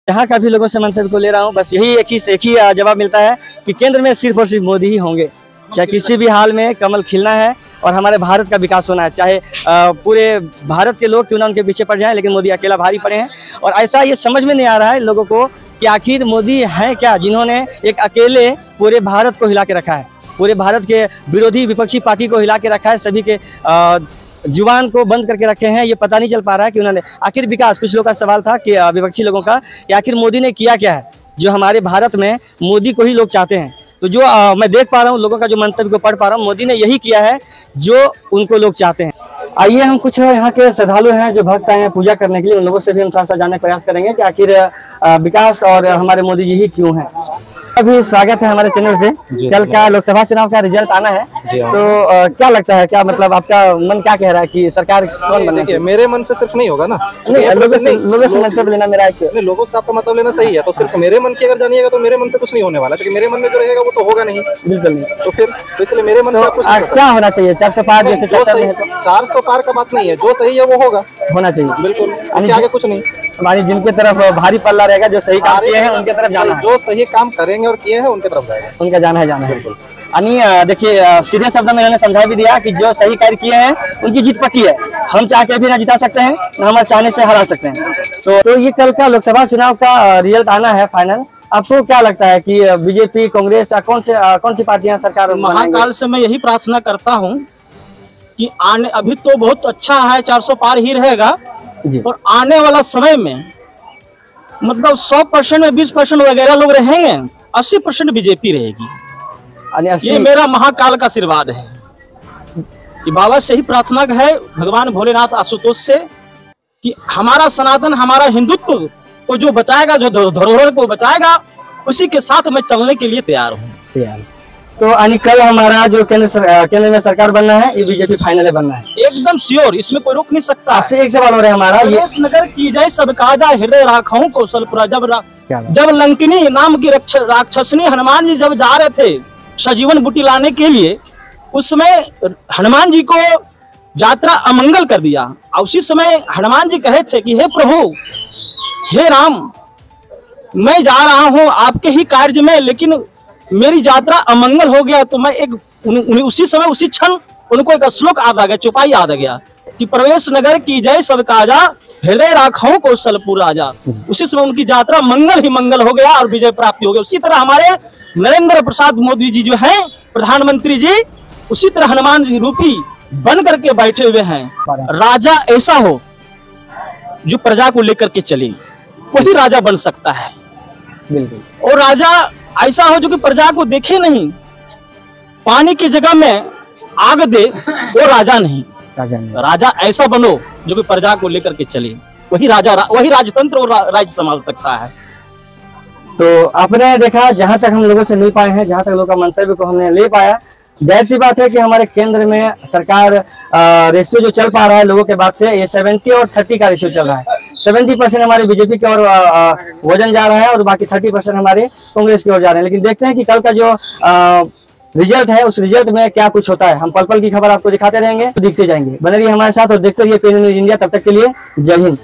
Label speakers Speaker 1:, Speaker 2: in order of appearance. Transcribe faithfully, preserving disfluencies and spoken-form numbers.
Speaker 1: यहाँ का भी लोगों से मंतव्य को ले रहा हूँ, बस यही एक ही एक ही जवाब मिलता है कि केंद्र में सिर्फ और सिर्फ मोदी ही होंगे। चाहे किसी भी हाल में कमल खिलना है और हमारे भारत का विकास होना है, चाहे पूरे भारत के लोग क्यों ना उनके पीछे पड़ जाएं, लेकिन मोदी अकेला भारी पड़े हैं। और ऐसा ये समझ में नहीं आ रहा है लोगों को कि आखिर मोदी हैं क्या, जिन्होंने एक अकेले पूरे भारत को हिला के रखा है, पूरे भारत के विरोधी विपक्षी पार्टी को हिला के रखा है, सभी के जुबान को बंद करके रखे हैं। ये पता नहीं चल पा रहा है कि उन्होंने आखिर विकास, कुछ लोगों का सवाल था कि विपक्षी लोगों का कि आखिर मोदी ने किया क्या है जो हमारे भारत में मोदी को ही लोग चाहते हैं। तो जो आ, मैं देख पा रहा हूँ लोगों का जो मंतव्य को पढ़ पा रहा हूँ, मोदी ने यही किया है जो उनको लोग चाहते हैं। आइए हम कुछ यहाँ के श्रद्धालु हैं जो भक्त आए हैं पूजा करने के लिए, उन लोगों से भी हम थोड़ा सा जानने का प्रयास करेंगे कि आखिर विकास और हमारे मोदी जी ही क्यों हैं। अभी स्वागत है हमारे चैनल पे। कल का लोकसभा चुनाव का रिजल्ट आना है, तो आ, क्या लगता है, क्या मतलब आपका मन क्या कह रहा है कि सरकार कौन बने?
Speaker 2: मेरे मन से सिर्फ नहीं होगा ना,
Speaker 1: नहीं, लोगों से लोगों से मतलब लेना मेरा एक
Speaker 2: लोगों से आपका मतलब लेना सही है। तो सिर्फ मेरे मन की अगर जानिएगा तो मेरे मन से कुछ नहीं होने वाला, क्योंकि मेरे मन में जो रहेगा वो तो होगा नहीं।
Speaker 1: बिल्कुल नहीं।
Speaker 2: तो फिर तो इसलिए मेरे मन से कुछ
Speaker 1: क्या होना चाहिए? चार सौ पार जैसे
Speaker 2: चार सौ पार का बात नहीं है, जो सही है वो होगा,
Speaker 1: होना चाहिए।
Speaker 2: बिल्कुल, आगे कुछ नहीं।
Speaker 1: हमारी जिनके तरफ भारी पल्ला रहेगा, जो सही काम किए हैं उनके तरफ जाना है,
Speaker 2: जो सही काम करेंगे और किए हैं उनके तरफ जाएगा,
Speaker 1: उनका जाना है जाना है। बिल्कुल। यानी देखिए सीधे शब्द में इन्होंने समझा भी दिया कि जो सही कार्य किए हैं उनकी जीत पक्की है, हम चाह के भी ना जिता सकते हैं ना हमारे चाहने से हरा सकते हैं। तो, तो ये कल का लोकसभा चुनाव का रिजल्ट आना है फाइनल। आपको क्या लगता है कि बीजेपी, कांग्रेस, कौन से कौन सी पार्टियां सरकार?
Speaker 3: महाकाल से मैं यही प्रार्थना करता हूँ कि आने, अभी तो बहुत अच्छा है, चार सौ पार ही रहेगा जी, और आने वाला समय में मतलब सौ परसेंट में बीस परसेंट वगैरह लोग रहेंगे, अस्सी परसेंट बीजेपी रहेगी। ये मेरा महाकाल का आशीर्वाद है कि बाबा से ही प्रार्थना है भगवान भोलेनाथ आशुतोष से कि हमारा सनातन, हमारा हिंदुत्व को जो बचाएगा, जो धरोहर को बचाएगा, उसी के साथ मैं चलने के लिए तैयार हूँ। तैयार।
Speaker 1: तो यानी कल हमारा जो केंद्र केंद्र में सरकार बनना है, ये बीजेपी फाइनल है बनना है,
Speaker 3: एकदम श्योर, इसमें कोई रोक नहीं सकता।
Speaker 1: आपसे एक सवाल हो रहा है हमारा, ये
Speaker 3: नगर की जय सब काजा हृदय राखाऊं कौशलपुरा। जब जब लंकिनी नाम की राक्षसनी हनुमान जी जब जा रहे थे सजीवन बूटी लाने के लिए, उस समय हनुमान जी को यात्रा अमंगल कर दिया। और उसी समय हनुमान जी कहे थे कि हे प्रभु, हे राम, मैं जा रहा हूँ आपके ही कार्य में, लेकिन मेरी यात्रा अमंगल हो गया। तो मैं एक उन, उन, उसी समय उसी क्षण उनको एक श्लोक याद आ गया, चौपाई याद आ गया कि प्रवेश नगर की जय सब काजा हृदय राखाऊं कौशलपुर राजा। उसी समय उनकी यात्रा मंगल ही मंगल हो गया और विजय प्राप्ति हो गया। उसी तरह हमारे नरेंद्र प्रसाद मोदी जी जो हैं प्रधानमंत्री जी, उसी तरह हनुमान जी रूपी बन करके बैठे हुए हैं। राजा ऐसा हो जो प्रजा को लेकर के चले, वही राजा बन सकता है। बिल्कुल। और राजा ऐसा हो जो कि प्रजा को देखे नहीं, पानी की जगह में आग दे, वो राजा नहीं। राजा नहीं। राजा ऐसा बनो जो कि प्रजा को लेकर के चले, वही राजा, वही राजतंत्र और राज्य संभाल सकता है।
Speaker 1: तो आपने देखा, जहां तक हम लोगों से मिल पाए हैं, जहां तक लोगों का मंतव्य को हमने ले पाया, जाहिर सी बात है कि हमारे केंद्र में सरकार रेशियो जो चल पा रहा है लोगों के बाद से, ये सत्तर और तीस का रेशियो चल रहा है। सत्तर परसेंट हमारे बीजेपी की ओर वजन जा रहा है और बाकी तीस परसेंट हमारे कांग्रेस की ओर जा रहे हैं। लेकिन देखते हैं कि कल का जो रिजल्ट है, उस रिजल्ट में क्या कुछ होता है। हम पल पल की खबर आपको दिखाते रहेंगे, तो दिखते जाएंगे। बने रहिए हमारे साथ और देखते रहिए पी एन न्यूज़ इंडिया। तब तक के लिए जय हिंद।